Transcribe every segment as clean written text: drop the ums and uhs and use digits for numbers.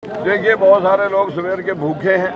देखिए, बहुत सारे लोग सवेर के भूखे हैं।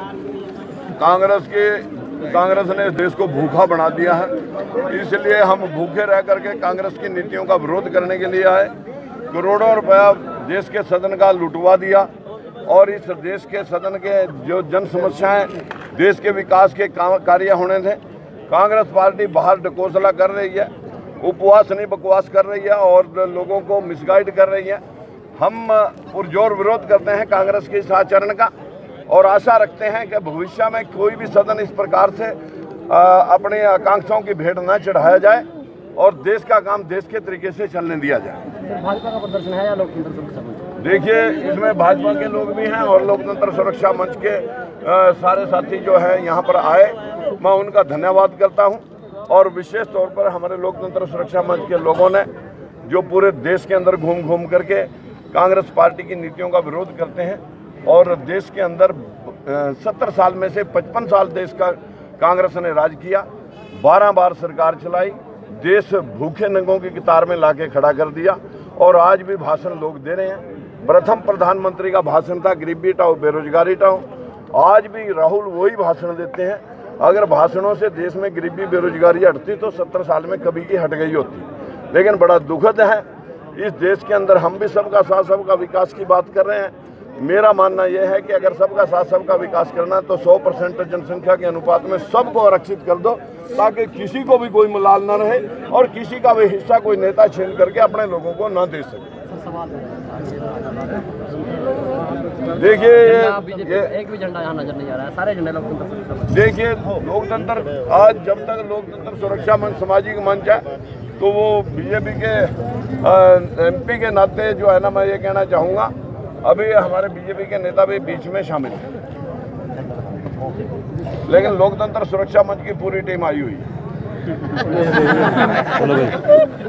कांग्रेस ने इस देश को भूखा बना दिया है, इसलिए हम भूखे रह करके कांग्रेस की नीतियों का विरोध करने के लिए आए। करोड़ों रुपया देश के सदन का लुटवा दिया और इस देश के सदन के जो जन समस्याएं, देश के विकास के कार्य होने थे, कांग्रेस पार्टी बाहर ढकोसला कर रही है, उपवास नहीं बकवास कर रही है और लोगों को मिसगाइड कर रही है। हम पुरजोर विरोध करते हैं कांग्रेस के इस आचरण का और आशा रखते हैं कि भविष्य में कोई भी सदन इस प्रकार से अपनी आकांक्षाओं की भेंट न चढ़ाया जाए और देश का काम देश के तरीके से चलने दिया जाए। भाजपा का प्रदर्शन है या लोकतंत्र सुरक्षा मंच? देखिए, इसमें भाजपा के लोग भी हैं और लोकतंत्र सुरक्षा मंच के सारे साथी जो है यहाँ पर आए, मैं उनका धन्यवाद करता हूँ। और विशेष तौर पर हमारे लोकतंत्र सुरक्षा मंच के लोगों ने जो पूरे देश के अंदर घूम घूम करके कांग्रेस पार्टी की नीतियों का विरोध करते हैं और देश के अंदर 70 साल में से 55 साल देश का कांग्रेस ने राज किया, 12 बार सरकार चलाई, देश भूखे नंगों की कतार में लाके खड़ा कर दिया और आज भी भाषण लोग दे रहे हैं। प्रथम प्रधानमंत्री का भाषण था गरीबी हटाओ बेरोजगारी हटाओ, आज भी राहुल वही भाषण देते हैं। अगर भाषणों से देश में गरीबी बेरोजगारी हटती तो 70 साल में कभी की हट गई होती। लेकिन बड़ा दुखद है, इस देश के अंदर हम भी सबका साथ सबका विकास की बात कर रहे हैं। मेरा मानना यह है कि अगर सबका साथ सबका विकास करना है तो 100% जनसंख्या के अनुपात में सबको आरक्षित कर दो, ताकि किसी को भी कोई मलाल न रहे और किसी का भी हिस्सा कोई नेता छीन करके अपने लोगों को न दे सके। देखिए, एक भी झंडा यहाँ नजर नहीं आ रहा है, सारे झंडे लोकतंत्र। देखिए, लोकतंत्र आज जब तक लोकतंत्र सुरक्षा मंच सामाजिक मंच है तो वो बीजेपी के MP के नाते जो है ना, मैं ये कहना चाहूँगा अभी हमारे बीजेपी के नेता भी बीच में शामिल हैं, लेकिन लोकतंत्र सुरक्षा मंच की पूरी टीम आई हुई है।